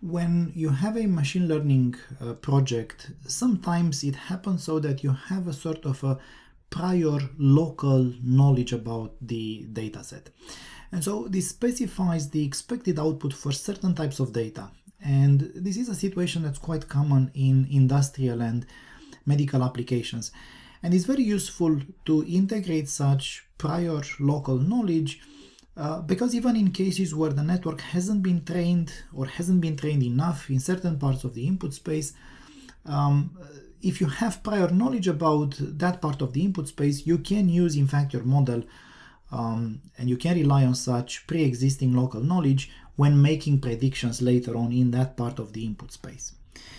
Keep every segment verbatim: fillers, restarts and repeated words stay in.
When you have a machine learning uh, project, sometimes it happens so that you have a sort of a prior local knowledge about the dataset. And so this specifies the expected output for certain types of data. And this is a situation that's quite common in industrial and medical applications. And it's very useful to integrate such prior local knowledge uh, because even in cases where the network hasn't been trained or hasn't been trained enough in certain parts of the input space, um, if you have prior knowledge about that part of the input space, you can use, in fact, your model um, and you can rely on such pre-existing local knowledge when making predictions later on in that part of the input space.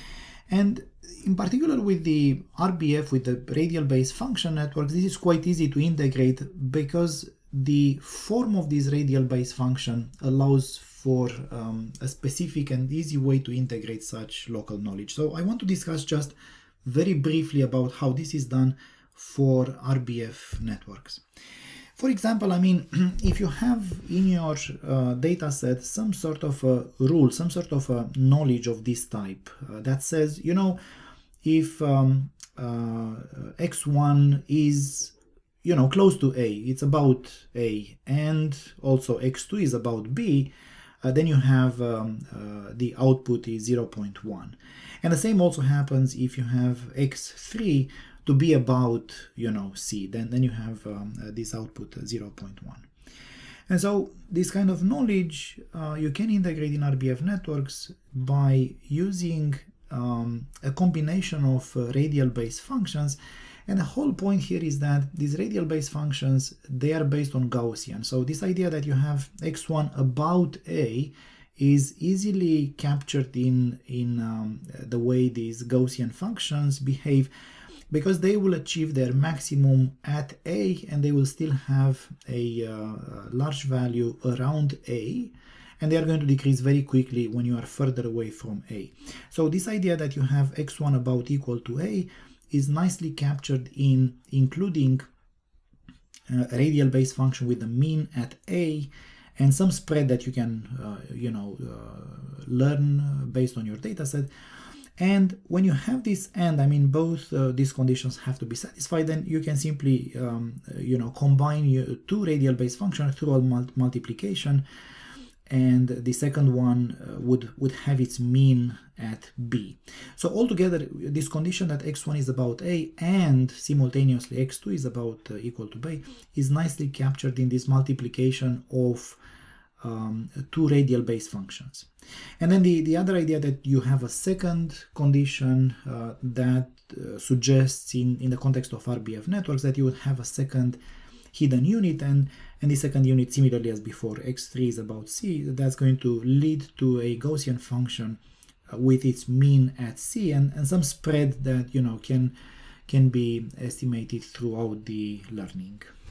And in particular with the R B F, with the radial based function networks, this is quite easy to integrate because the form of this radial based function allows for um, a specific and easy way to integrate such local knowledge. So I want to discuss just very briefly about how this is done for R B F networks. For example, I mean, if you have in your uh, data set some sort of a rule, some sort of a knowledge of this type uh, that says, you know, if um, uh, x one is, you know, close to A, it's about A, and also x two is about B, uh, then you have um, uh, the output is zero point one. And the same also happens if you have x three to be about, you know, C, then, then you have um, uh, this output uh, zero point one. And so this kind of knowledge uh, you can integrate in R B F networks by using um, a combination of uh, radial based functions. And the whole point here is that these radial based functions, they are based on Gaussian. So this idea that you have x one about A is easily captured in, in um, the way these Gaussian functions behave, because they will achieve their maximum at A and they will still have a uh, large value around A, and they are going to decrease very quickly when you are further away from A. So this idea that you have x one about equal to A is nicely captured in including a radial based function with the mean at A and some spread that you can uh, you know uh, learn based on your data set. And when you have this and, I mean, both uh, these conditions have to be satisfied, then you can simply, um, you know, combine your two radial based functions through mul multiplication, and the second one uh, would, would have its mean at B. So altogether, this condition that x one is about A and simultaneously x two is about uh, equal to B is nicely captured in this multiplication of Um, two radial based functions. And then the, the other idea that you have a second condition uh, that uh, suggests in, in the context of R B F networks that you would have a second hidden unit, and, and the second unit, similarly as before, x three is about C, that's going to lead to a Gaussian function uh, with its mean at C and, and some spread that, you know, can, can be estimated throughout the learning.